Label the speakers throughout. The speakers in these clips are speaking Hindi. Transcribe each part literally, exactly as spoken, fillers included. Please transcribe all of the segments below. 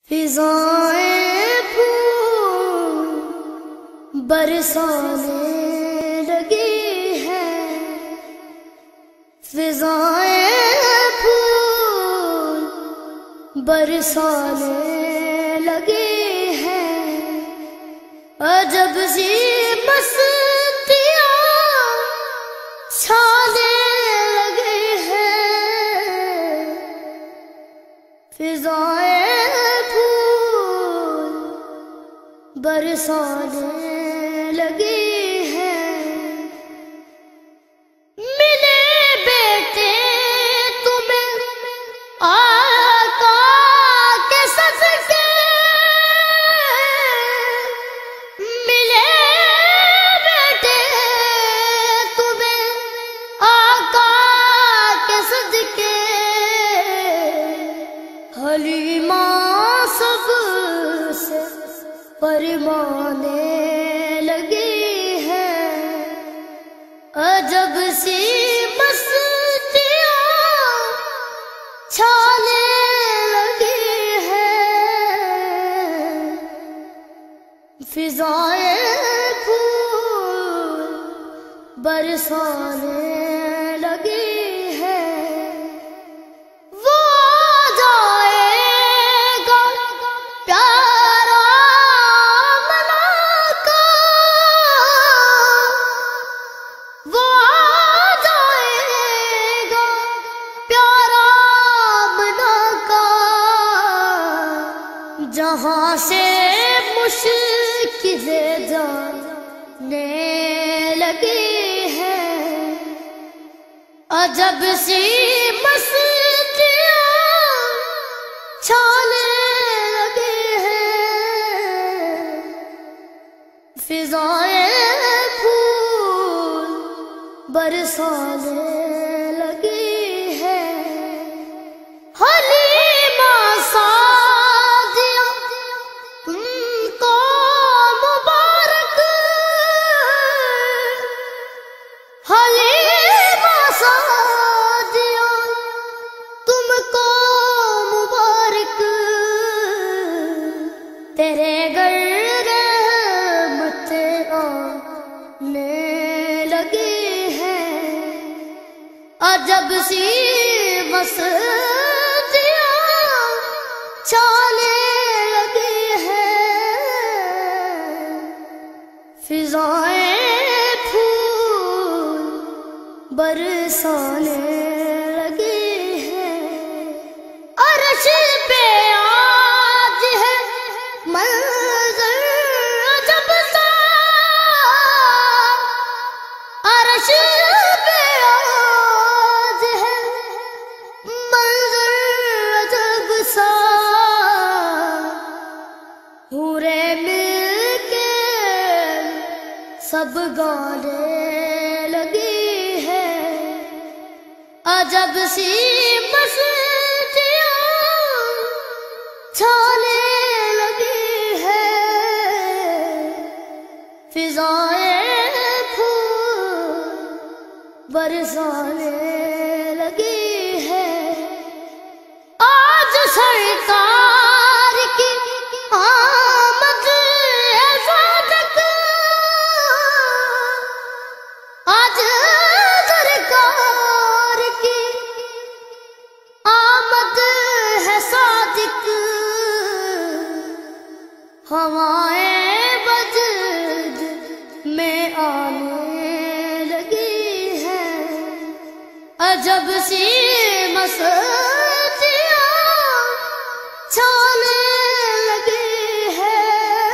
Speaker 1: फिजाएं फूल बरसाने लगी है, फिजाएं फूल बरसाने लगी है। अजब सी मस्तियाँ छाने लगी है, फिजाएं बरसाने लगी है। मिले बेटे तुम्हें आका के सदके, मिले बेटे तुम्हें आका के सदके। हलीमा सबसे फरमाने लगी है, अजब सी मस्तियाँ छाने लगी है। फिजाएं फूल बरसाने लगी है। वो जाएगा प्यारा जहाँ से मुश्किलें जाने लगी है, अजब सी मस्तियाँ छाने लगी है। फिजाएं फूल बरसाने लगी है। हलीमा तेरे घर रहमतें आने लगी है, अजब सी मस्तियाँ छाने लगी है। फिजाएं फूल बरसाने लगी है। अर्श पे अर्श पे आज है मंज़र अजब सा, हूरे मिलके सब गाने लगी है, अजब सी मस्तियाँ छाने लगी है। फिजाएं बरसाने लगी है। आज सरकार की आमद है सादक, आज सरकार की आमद है सादिक। हवाएं बजद में आने अजब सी मस्तियाँ छाने लगी है।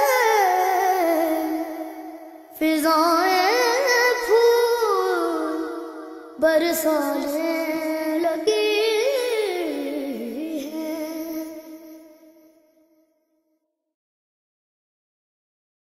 Speaker 1: फिजाएं फूल बरसाने